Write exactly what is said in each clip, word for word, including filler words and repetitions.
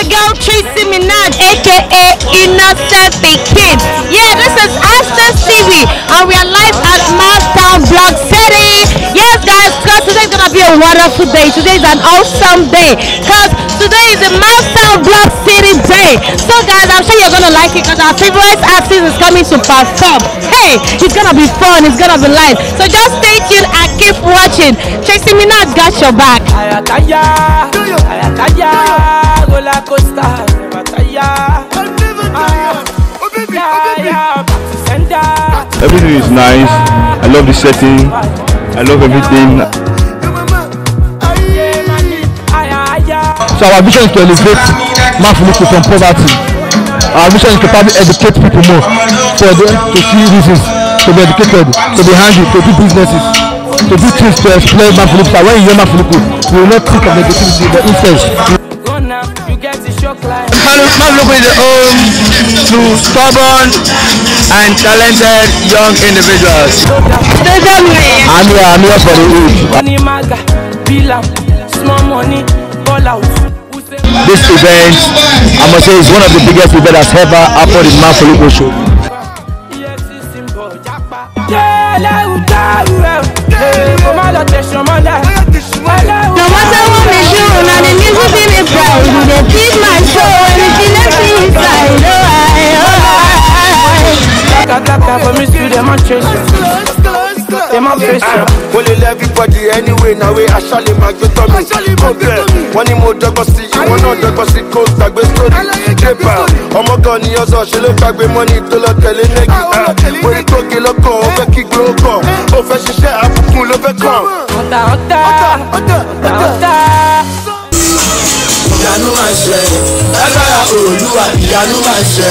girl Tracy Minaj, aka Innocent the Kid. Yeah, this is Aston's T V, and we are live at Maftown Block City. Yes, guys, because today is gonna be a wonderful day. Today is an awesome day, because today is the Maftown Block City Day. So, guys, I'm sure you're gonna like it because our favorite artist is coming to perform. Hey, it's gonna be fun. It's gonna be live. So just stay tuned and keep watching. Tracy Minaj got your back. Everything is nice. I love the setting. I love everything. So our vision is to elevate Maftown from poverty. Our vision is to probably educate people more, for them to see reasons, to be educated, to be handy, to do businesses, to do things to explain Maftown. So when you hear Maftown, you will not think of negativity, but instead. Maftown is the home to stubborn and talented young individuals. I'm here, I'm here for the youth. Small money, ball out. This event, I must say, is one of the biggest events that's ever happened in Maftown show. No matter what we do, now the music in the pride, they feed my soul and it left me inside. Well, everybody anyway, now we actually make the tummy. One more dog was see, one other was see, coast, tag with story. Oh my god, you also she look back with money to look at the neck. When you talk, you look over, kick, grow, go. Over, she share up, pull over, come. Yanu ma ṣe, agbára Olúwa ìyanu ma ṣe,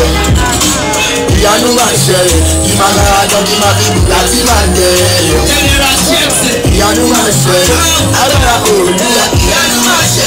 ìyanu ma ṣe, ìmàlára jọ kí máa fi bù láti máa jẹ. Ìyanu ma ṣe, agbára Olúwa ìyanu ma ṣe.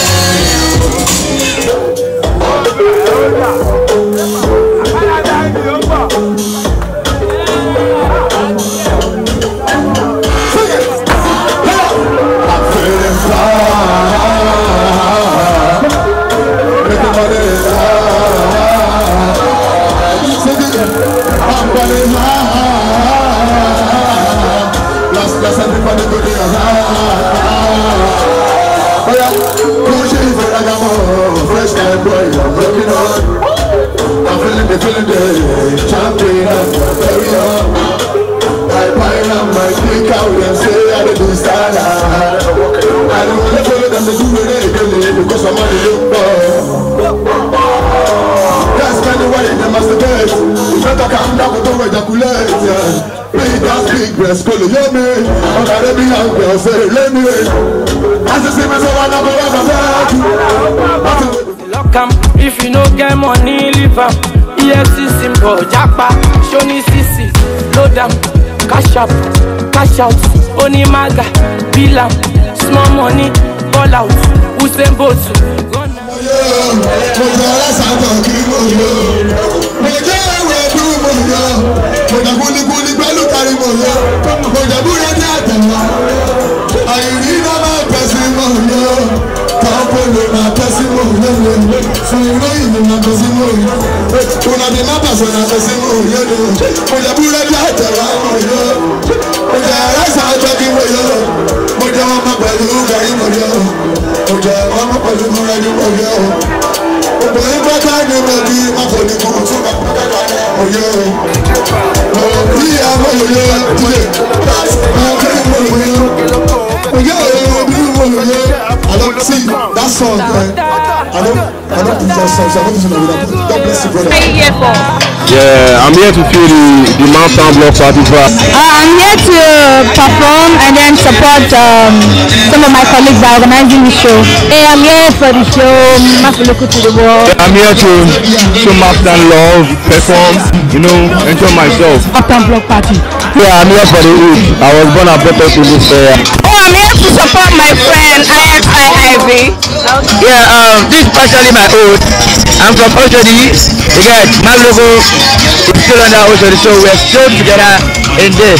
I'm feeling the feeling the champion, carry on. My pine and my kick out and say I do style. I don't want to follow them to do it again because I'm on the look for. That's kind of why they must have best. You better calm down with the ejaculate. Play that big breast, call you me. I'm gonna be out there, say let me. As I see myself, I'm not going to lock am, if you no get money, leave am. E F C symbol, japa, show me C C, load am, cash up, cash out, only maga, bill am, small money, ball out, Usain Bolt. So you know you know not see more. When I be my person, I see more. You know, when you put a light around you, when the eyes are talking with you, when you want my body, you got him with you. When you want my body, you got him with you. When you got time, you got him. My body, you got him with you. Oh, we are with you. That's okay with you. Yeah, I don't see that song, man. I don't, I don't think that song. I don't think that. God bless you, brother. What are you here for? Yeah, I'm here to feel the, the Maftown Block Party vibe. Uh, I'm here to perform and then support um, some of my colleagues that are organizing the show. Hey, I'm here for the show, Maftown to the world. Yeah, I'm here to show Maftown love, perform, you know, enjoy myself. Maftown Block Party. Yeah, I'm here for the youth. I was born and brought up in this area. Oh, I'm here to support my friend I X I I V. Okay. Yeah, um, this is partially my own. I'm from Oshodi. You get my logo is still under Oshodi, so we're still together in this.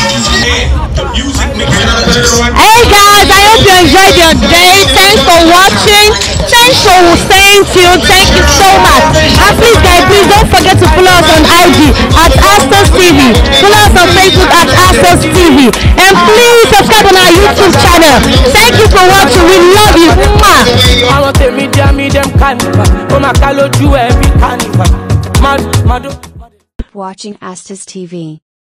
Hey guys, I hope you enjoyed your day. Thanks for watching. Thanks for staying tuned. you. Thank you so much. And please, guys, please don't forget to follow us on I G at Astos T V. Follow us on Facebook at Astos T V. And please subscribe on our YouTube channel. Thank you for watching. We love you. I want the media, medium carnival. Oh, my God, you every carnival. Mad, mad. Watching Astos T V.